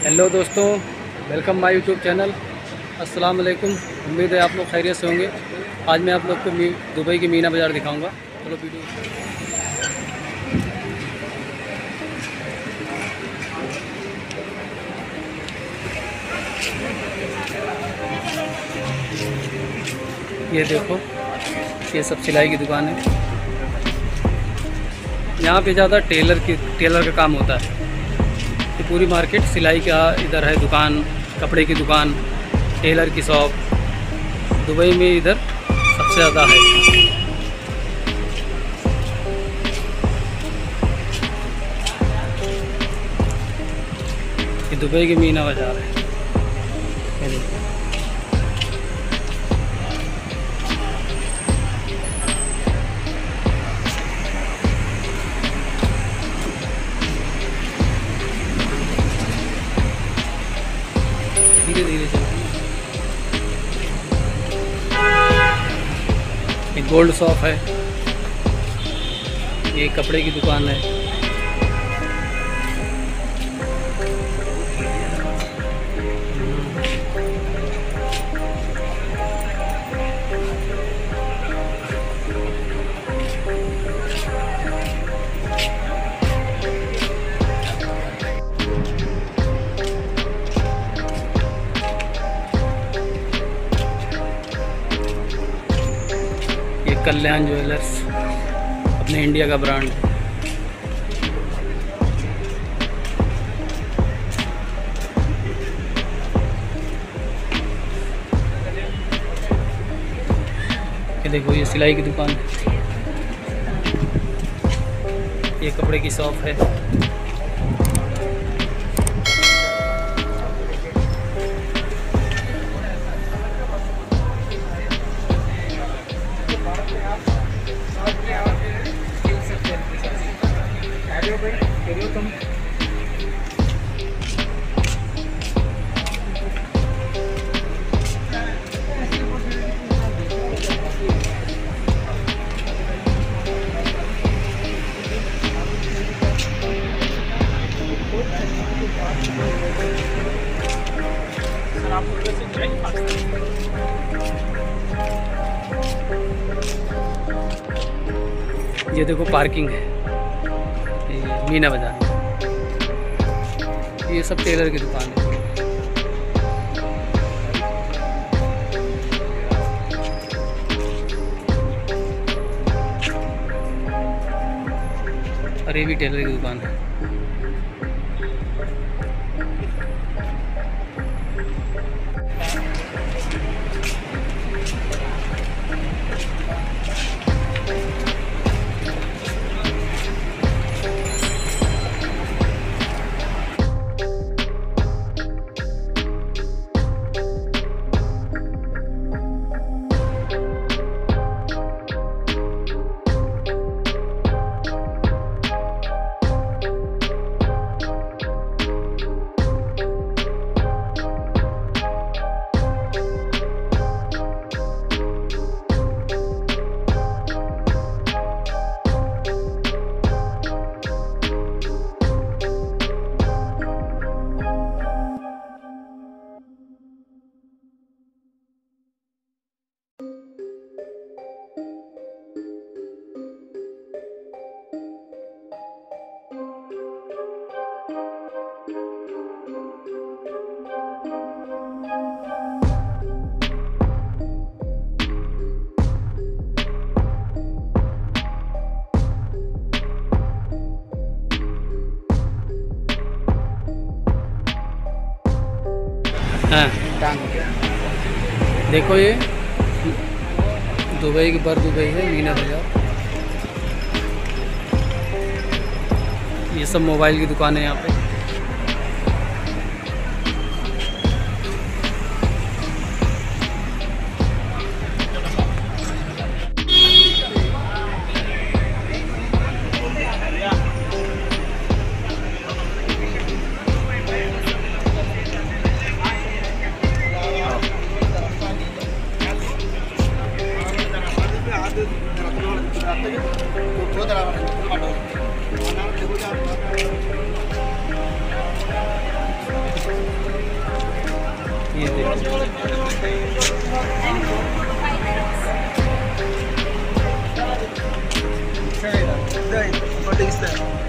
Hello दोस्तों, welcome my YouTube channel. अस्सलाम वालेकुम। उम्मीद है आप लोग खैरियत से होंगे। आज मैं आप लोग को दुबई की मीना बाज़ार दिखाऊंगा। चलो वीडियो। ये देखो, ये सब सिलाई की दुकान है। यहाँ पे ज़्यादा टेलर का काम होता है। तो पूरी मार्केट सिलाई का इधर है दुकान, कपड़े की दुकान, टेलर की शॉप दुबई में इधर सबसे ज़्यादा है। ये दुबई की मीना बाज़ार है। धीरे धीरे चलते हैं। एक गोल्ड शॉप है, ये कपड़े की दुकान है। कल्याण ज्वेलर्स अपने इंडिया का ब्रांड है। ये देखो, ये सिलाई की दुकान है, ये कपड़े की शॉप है। ये देखो पार्किंग है, ये मीना बाज़ार। ये सब टेलर की दुकान है। और ये भी टेलर की दुकान है। हाँ, देखो, ये दुबई की दुबई है मीना बाज़ार। ये सब मोबाइल की दुकान है यहाँ पे। Dai, dai,